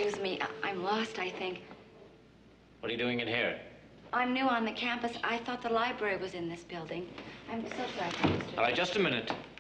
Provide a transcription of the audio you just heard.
excuse me. I'm lost, I think. What are you doing in here? I'm new on the campus. I thought the library was in this building. I'm so sorry, Mr. All right, just a minute.